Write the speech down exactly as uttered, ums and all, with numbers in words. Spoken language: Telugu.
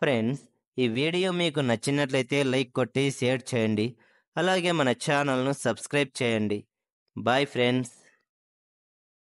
ఫ్రెండ్స్, ఈ వీడియో మీకు నచ్చినట్లయితే లైక్ కొట్టి షేర్ చేయండి. అలాగే మన ఛానల్‌ను సబ్స్క్రైబ్ చేయండి. Bye friends.